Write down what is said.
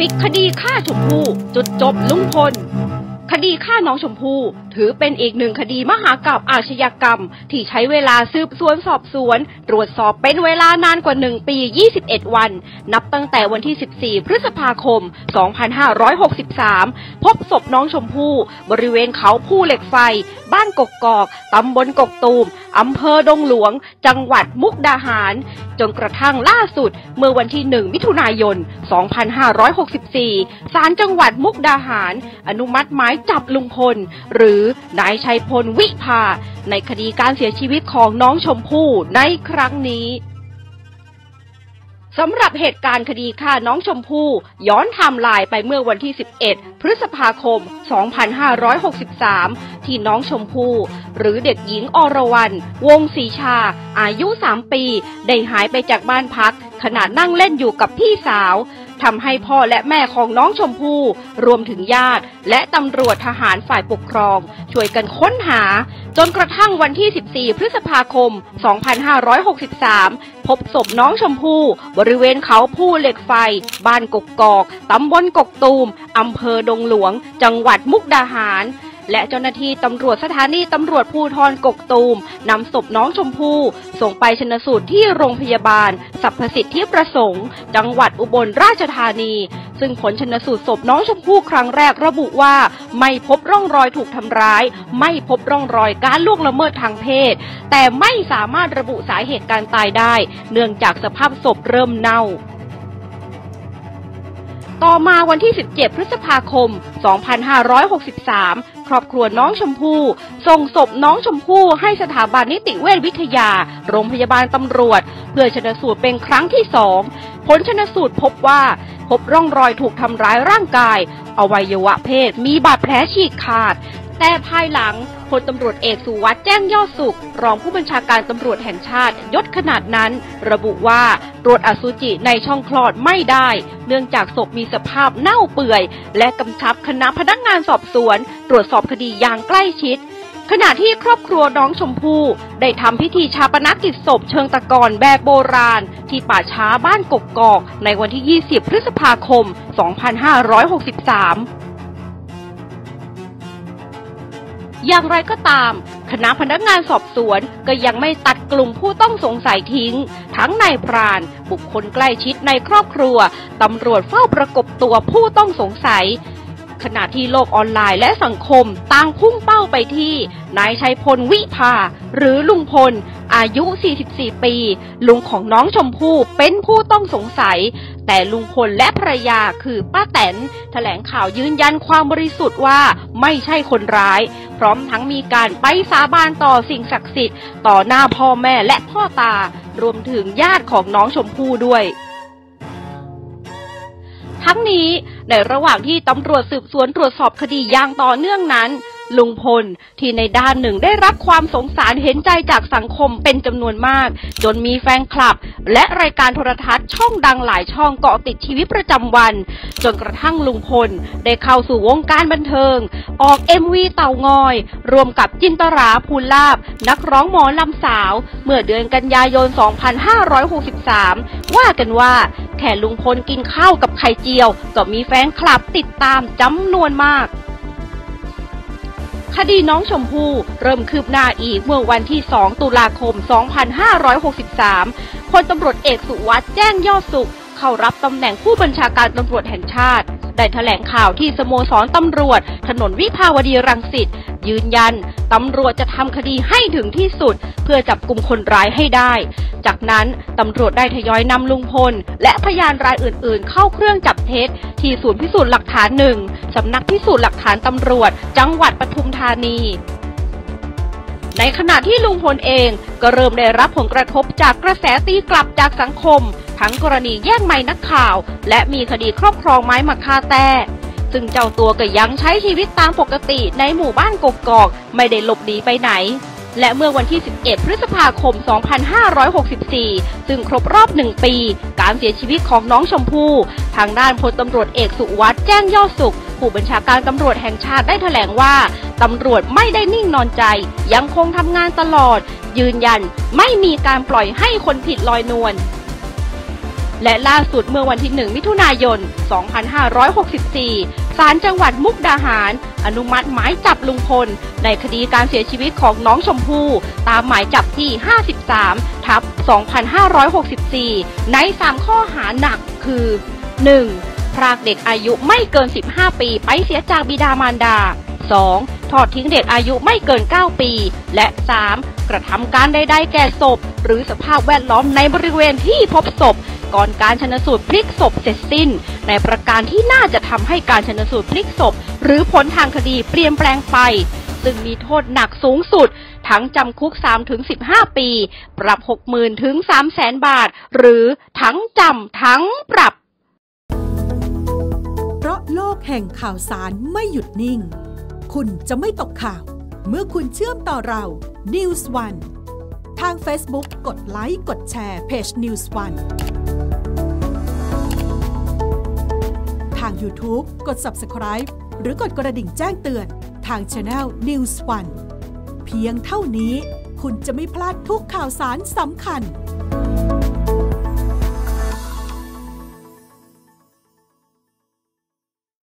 ปิดคดีฆ่าชมพู่จุดจบลุงพลคดีฆ่าน้องชมพู่ถือเป็นอีกหนึ่งคดีมหากาพย์อาชญากรรมที่ใช้เวลาสืบสวนสอบสวนตรวจสอบเป็นเวลานานกว่า1 ปี 21 วันนับตั้งแต่วันที่ 14 พฤษภาคม 2563 พบศพน้องชมพู่บริเวณเขาภูเหล็กไฟบ้านกกอกตำบลกกตูมอำเภอดงหลวงจังหวัดมุกดาหารจนกระทั่งล่าสุดเมื่อวันที่ 1 มิถุนายน 2564 ศาลจังหวัดมุกดาหารอนุมัติหมายจับลุงพลหรือนายชัยพลวิภาในคดีการเสียชีวิตของน้องชมพู่ในครั้งนี้สำหรับเหตุการณ์คดีฆ่าน้องชมพู่ย้อนไทม์ไลน์ไปเมื่อวันที่ 11 พฤษภาคม 2563 ที่น้องชมพู่หรือเด็กหญิงอรวรรณวงศรีชาอายุ 3 ปีได้หายไปจากบ้านพักขณะนั่งเล่นอยู่กับพี่สาวทำให้พ่อและแม่ของน้องชมพู่รวมถึงญาติและตำรวจทหารฝ่ายปกครองช่วยกันค้นหาจนกระทั่งวันที่ 14 พฤษภาคม 2563 พบศพน้องชมพู่บริเวณเขาภูเหล็กไฟบ้านกกอกตำบลกกตูมอำเภอดงหลวงจังหวัดมุกดาหารและเจ้าหน้าที่ตำรวจสถานีตำรวจภูธรกกตูมนำศพน้องชมพู่ส่งไปชันสูตรที่โรงพยาบาลสรรพสิทธิประสงค์จังหวัดอุบลราชธานีซึ่งผลชันสูตรศพน้องชมพู่ครั้งแรกระบุว่าไม่พบร่องรอยถูกทำร้ายไม่พบร่องรอยการล่วงละเมิดทางเพศแต่ไม่สามารถระบุสาเหตุการตายได้เนื่องจากสภาพศพเริ่มเน่าต่อมาวันที่ 17 พฤษภาคม 2563 ครอบครัวน้องชมพู่ส่งศพน้องชมพู่ให้สถาบันนิติเวชวิทยาโรงพยาบาลตำรวจเพื่อชันสูตรเป็นครั้งที่ 2 ผลชันสูตรพบว่าพบร่องรอยถูกทำร้ายร่างกายอวัยวะเพศมีบาดแผลฉีกขาดแต่ภายหลังพลตำรวจเอกสุวัสด์แจ้งยอดสุขรองผู้บัญชาการตำรวจแห่งชาติยศขนาดนั้นระบุว่าตรวจอสุจิในช่องคลอดไม่ได้เนื่องจากศพมีสภาพเน่าเปื่อยและกำชับคณะพนักงานสอบสวนตรวจสอบคดีอย่างใกล้ชิดขณะที่ครอบครัวน้องชมพู่ได้ทำพิธีชาปนกิจศพเชิงตะกอนแบบโบราณที่ป่าช้าบ้านกกอกในวันที่ 20 พฤษภาคม 2563อย่างไรก็ตามคณะพนักงานสอบสวนก็ยังไม่ตัดกลุ่มผู้ต้องสงสัยทิ้งทั้งนายพรานบุคคลใกล้ชิดในครอบครัวตำรวจเฝ้าประกบตัวผู้ต้องสงสัยขณะที่โลกออนไลน์และสังคมต่างพุ่งเป้าไปที่นายชัยพลวิภาหรือลุงพลอายุ 44 ปีลุงของน้องชมพู่เป็นผู้ต้องสงสัยแต่ลุงพลและภรรยาคือป้าแตนแถลงข่าวยืนยันความบริสุทธิ์ว่าไม่ใช่คนร้ายพร้อมทั้งมีการไปสาบานต่อสิ่งศักดิ์สิทธิ์ต่อหน้าพ่อแม่และพ่อตารวมถึงญาติของน้องชมพู่ด้วยทั้งนี้ในระหว่างที่ตำรวจสืบสวนตรวจสอบคดีอย่างต่อเนื่องนั้นลุงพลที่ในด้านหนึ่งได้รับความสงสารเห็นใจจากสังคมเป็นจำนวนมากจนมีแฟนคลับและรายการโทรทัศน์ช่องดังหลายช่องเกาะติดชีวิตประจำวันจนกระทั่งลุงพลได้เข้าสู่วงการบันเทิงออก MV เต่างอยรวมกับจินตราภูลาภนักร้องหมอลำสาวเมื่อเดือนกันยายน 2563 ว่ากันว่าแค่ลุงพลกินข้าวกับไข่เจียวก็มีแฟนคลับติดตามจำนวนมากคดีน้องชมพู่เริ่มคืบหน้าอีกเมื่อวันที่ 2 ตุลาคม 2563 พลตำรวจเอกสุวัสด์แจ้งยอดสุขเข้ารับตำแหน่งผู้บัญชาการตำรวจแห่งชาติได้แถลงข่าวที่สโมสรตำรวจถนนวิภาวดีรังสิตยืนยันตำรวจจะทำคดีให้ถึงที่สุดเพื่อจับกุมคนร้ายให้ได้จากนั้นตำรวจได้ทยอยนำลุงพลและพยานรายอื่นๆเข้าเครื่องจับเท็จที่ศูนย์พิสูจน์หลักฐาน1สำนักพิสูจน์หลักฐานตำรวจจังหวัดปทุมธานีในขณะที่ลุงพลเองก็เริ่มได้รับผลกระทบจากกระแสตีกลับจากสังคมทั้งกรณีแย่งไมค์นักข่าวและมีคดีครอบครองไม้มะค่าแต้ซึ่งเจ้าตัวก็ยังใช้ชีวิตตามปกติในหมู่บ้านกกอกไม่ได้หลบหนีไปไหนและเมื่อวันที่ 11 พฤษภาคม 2564 ซึ่งครบรอบ1 ปีการเสียชีวิตของน้องชมพู่ทางด้านพลตำรวจเอกสุวัสด์แจ้งยอดสุขผู้บัญชาการตำรวจแห่งชาติได้แถลงว่าตำรวจไม่ได้นิ่งนอนใจยังคงทำงานตลอดยืนยันไม่มีการปล่อยให้คนผิดลอยนวลและล่าสุดเมื่อวันที่ 1 มิถุนายน 2564 ศาลจังหวัดมุกดาหารอนุมัติหมายจับลุงพลในคดีการเสียชีวิตของน้องชมพู่ตามหมายจับที่ 53/2564 ใน 3 ข้อหาหนักคือ 1. พรากเด็กอายุไม่เกิน 15 ปีไปเสียจากบิดามารดา 2. ทอดทิ้งเด็กอายุไม่เกิน 9 ปี และ 3. กระทำการใดๆแก่ศพหรือสภาพแวดล้อมในบริเวณที่พบศพก่อนการชันสูตรพลิกศพเสร็จสิ้นในประการที่น่าจะทำให้การชันสูตรพลิกศพหรือผลทางคดีเปลี่ยนแปลงไปซึ่งมีโทษหนักสูงสุดทั้งจำคุก 3-15 ปี ปรับ 60,000 ถึง 300,000 บาทหรือทั้งจำทั้งปรับเพราะโลกแห่งข่าวสารไม่หยุดนิ่งคุณจะไม่ตกข่าวเมื่อคุณเชื่อมต่อเรา News One ทาง Facebook กดไลค์กดแชร์เพจ News One ทาง YouTube กด Subscribe หรือกดกระดิ่งแจ้งเตือนทาง Channel News One เพียงเท่านี้คุณจะไม่พลาดทุกข่าวสารสำคัญ